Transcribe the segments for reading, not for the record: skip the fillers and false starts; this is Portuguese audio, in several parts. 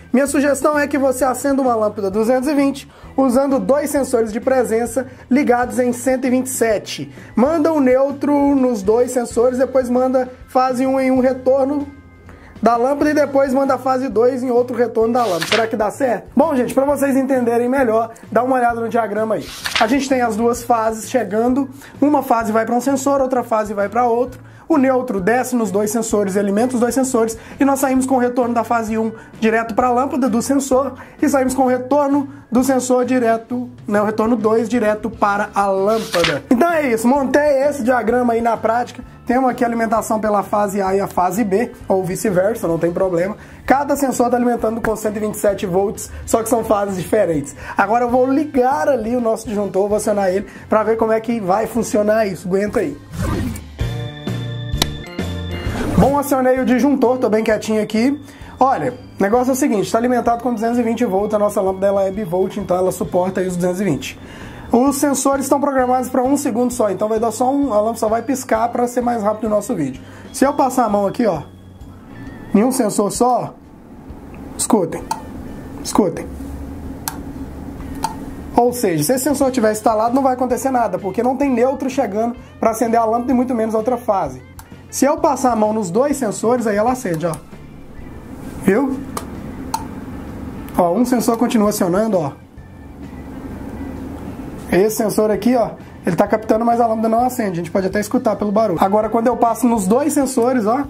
Minha sugestão é que você acenda uma lâmpada 220 usando 2 sensores de presença ligados em 127. Manda um neutro nos 2 sensores, depois manda fase 1 em um retorno da lâmpada e depois manda a fase 2 em outro retorno da lâmpada. Será que dá certo? Bom, gente, para vocês entenderem melhor, dá uma olhada no diagrama aí. A gente tem as 2 fases chegando, uma fase vai para um sensor, outra fase vai para outro. O neutro desce nos 2 sensores, alimenta os 2 sensores e nós saímos com o retorno da fase 1 direto para a lâmpada do sensor e saímos com o retorno do sensor direto, o retorno 2 direto para a lâmpada. Então é isso, montei esse diagrama aí na prática. Temos aqui a alimentação pela fase A e a fase B, ou vice-versa, não tem problema. Cada sensor está alimentando com 127 volts, só que são fases diferentes. Agora eu vou ligar ali o nosso disjuntor, vou acionar ele para ver como é que vai funcionar isso. Aguenta aí. Bom, acionei o disjuntor, tô bem quietinho aqui. Olha, o negócio é o seguinte, está alimentado com 220 volts, a nossa lâmpada ela é bivolt, então ela suporta aí os 220. Os sensores estão programados para 1 segundo só, então vai dar só a lâmpada só vai piscar para ser mais rápido o nosso vídeo. Se eu passar a mão aqui, ó, em um sensor só, escutem. Ou seja, se esse sensor estiver instalado não vai acontecer nada, porque não tem neutro chegando para acender a lâmpada e muito menos a outra fase. Se eu passar a mão nos 2 sensores, aí ela acende, ó. Viu? Ó, um sensor continua acionando, ó. Esse sensor aqui, ó, ele tá captando, mas a lâmpada não acende. A gente pode até escutar pelo barulho. Agora, quando eu passo nos 2 sensores, ó,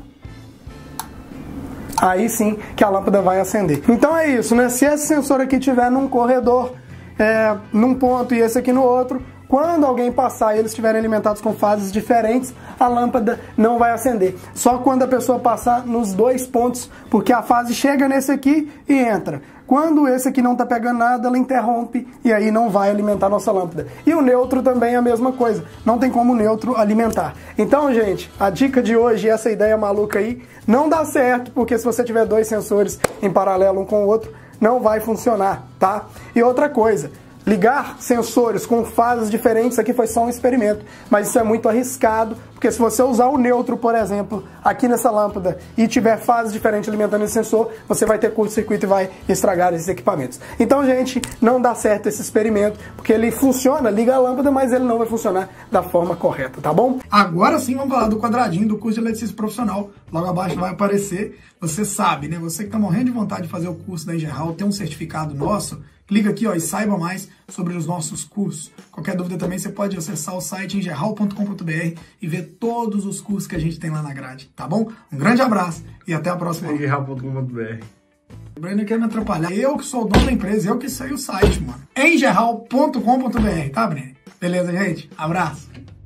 aí sim que a lâmpada vai acender. Então é isso, né? Se esse sensor aqui tiver num corredor, num ponto e esse aqui no outro, quando alguém passar e eles estiverem alimentados com fases diferentes, a lâmpada não vai acender. Só quando a pessoa passar nos 2 pontos, porque a fase chega nesse aqui e entra. Quando esse aqui não está pegando nada, ela interrompe e aí não vai alimentar a nossa lâmpada. E o neutro também é a mesma coisa. Não tem como o neutro alimentar. Então, gente, a dica de hoje, essa ideia maluca aí, não dá certo, porque se você tiver 2 sensores em paralelo um com o outro, não vai funcionar, tá? E outra coisa, ligar sensores com fases diferentes aqui foi só um experimento, mas isso é muito arriscado, porque se você usar o neutro, por exemplo, aqui nessa lâmpada e tiver fases diferentes alimentando esse sensor, você vai ter curto-circuito e vai estragar esses equipamentos. Então, gente, não dá certo esse experimento, porque ele funciona, liga a lâmpada, mas ele não vai funcionar da forma correta, tá bom? Agora sim, vamos falar do quadradinho do curso de eletricista profissional. Logo abaixo vai aparecer, você sabe, né? Você que tá morrendo de vontade de fazer o curso da Engerhall, tem um certificado nosso, clica aqui, ó, e saiba mais sobre os nossos cursos. Qualquer dúvida também, você pode acessar o site engerhall.com.br e ver todos os cursos que a gente tem lá na grade, tá bom? Um grande abraço e até a próxima. engerhall.com.br. O Breno quer me atrapalhar. Eu que sou o dono da empresa, eu que sei o site, mano. engerhall.com.br, tá, Breno? Beleza, gente? Abraço.